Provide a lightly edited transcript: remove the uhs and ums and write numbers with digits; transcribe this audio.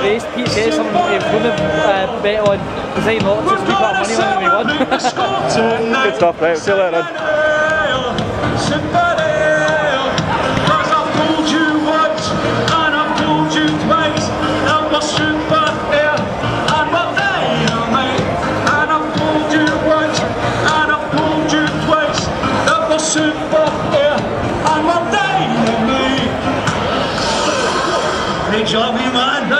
race, Pete said something from the bet on the 9 lots, just keep that money on and we won. Good stuff, right, see you later then. Job, man.